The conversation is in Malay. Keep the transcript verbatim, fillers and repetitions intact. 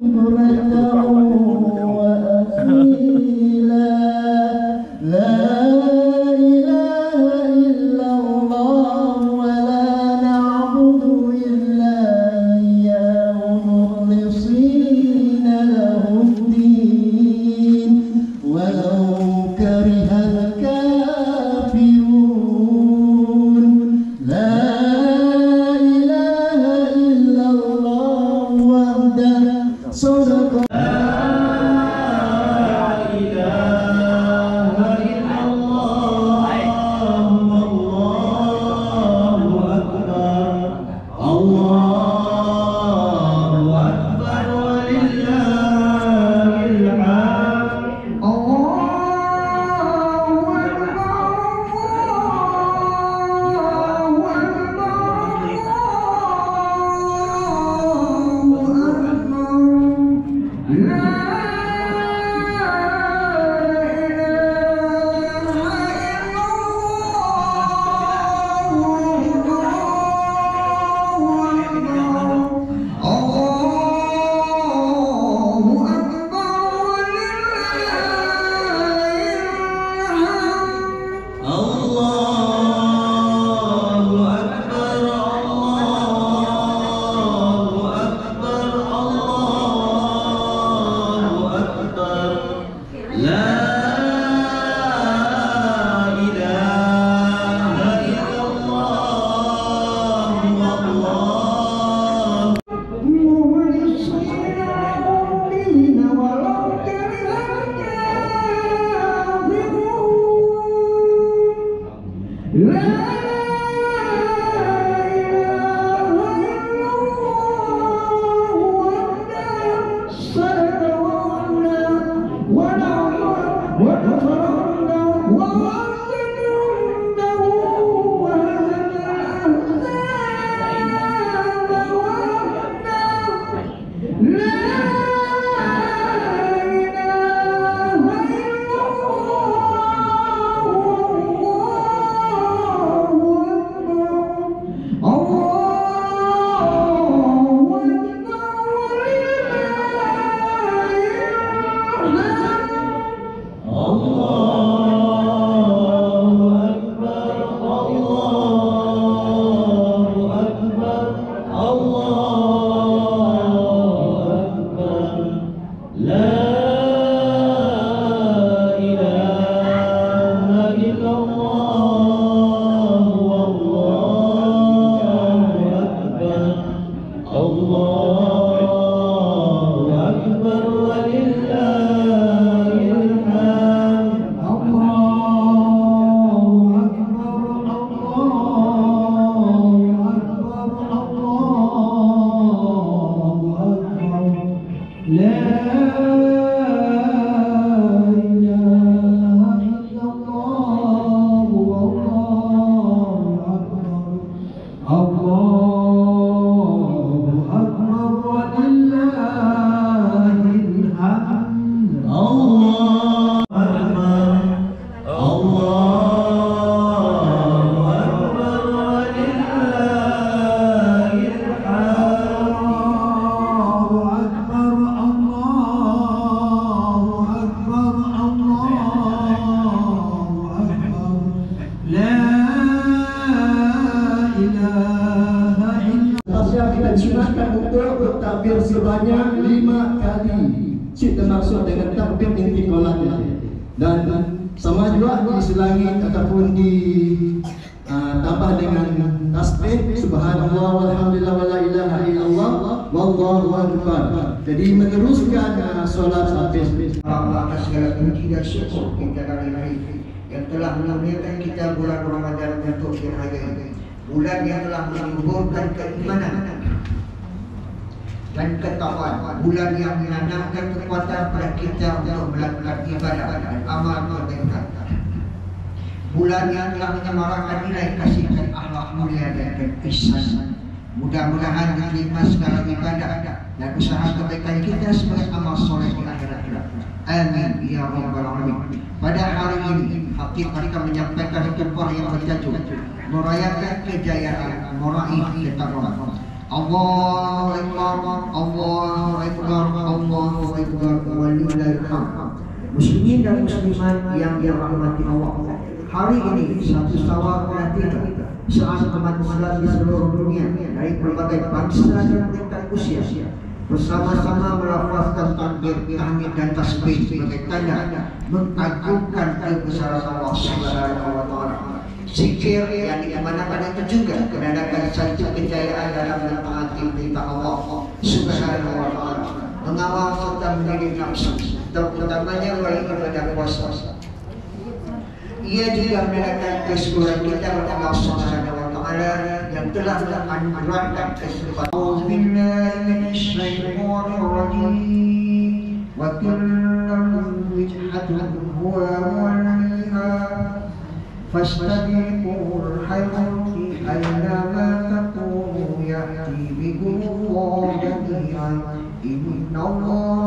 takbir sebanyak lima kali. Cik termaksud dengan takbir inti kolatnya. Dan sama juga diselangi ataupun di uh, tambah dengan tasbih subhanallah walhamdulillah wala ilaha illallah wallahu akbar. Jadi meneruskan uh, solat sampai Allah atas segala puji dan syukur kita dari lahir yang telah menurunkan kita bulan Ramadan untuk berharga. Bulan yang telah menumbuhkan keimanan dan ketakwaan, bulan yang menanamkan kekuatan pada kita untuk melakukan ibadah dan amal kebaikan, bulan yang telah menyemarakkan nilai kasih dan akhlak mulia dan ihsan. Mudah-mudahan diterima segala ibadah dan usaha kebaikan kita sebagai amal soleh di akhirat. Amin ya rabbal alamin. Pada hari ini Hakik kita menyampaikan khutbah yang bertajuk merayakan kejayaan meraih ketakwaan. Allahu Akbar, Allahu Akbar, Allahu Akbar, walillahil hamd. Muslimin dan muslimat yang dirahmati Allah, hari ini satu Syawal tiga saat umat Islam di seluruh dunia dari berbagai bangsa dan tingkat usia bersama-sama melafazkan takbir, tahmid dan tasbih sebagai tanda mengagungkan kebesaran Allah Subhanahu wa taala. Zikir yang dimanakan itu juga menandakan satu kejayaan dalam mentaati perintah Allah Subhanahu wa taala, mengawal serta mendidik nafsu, terutamanya melalui ibadah puasa. Ia juga menandakan kesyukuran kita kepada Allah Subhanahu wa taala yang telah menganugerahkan kesempatan. Auzubillahi minasyaitonir rajim. Wa kullu wijhatin huwa waliha fastabiqul khairati aynama takunu ya'ti bikum jami'an innallaha